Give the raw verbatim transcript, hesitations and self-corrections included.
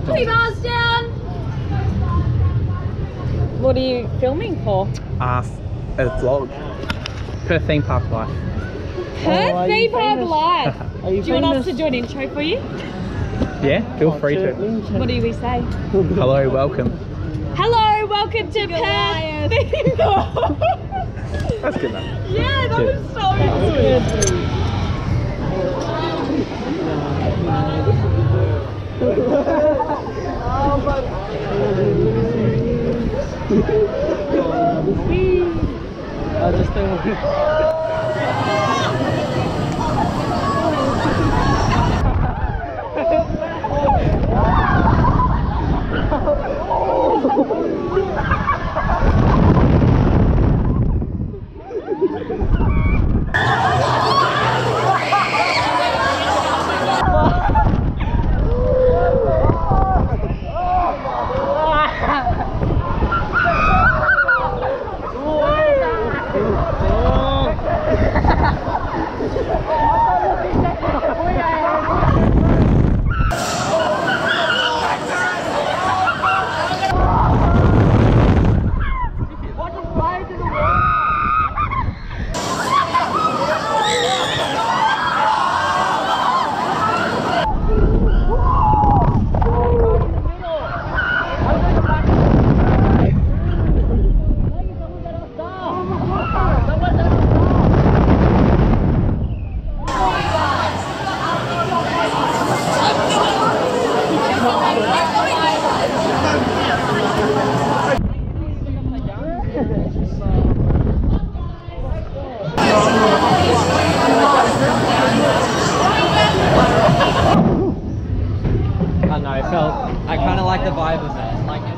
Three bars down. What are you filming for? Uh, a vlog. For theme park life. Her Oh, theme park live. Are you Do you want us famous? to do an intro for you? Yeah, feel Oh, free to. What do we say? Hello, welcome. Hello, welcome to Perth. That's good enough. Yeah, that Good. was so good. I just think. I don't know, it felt, I kind of like the vibe of it. Like,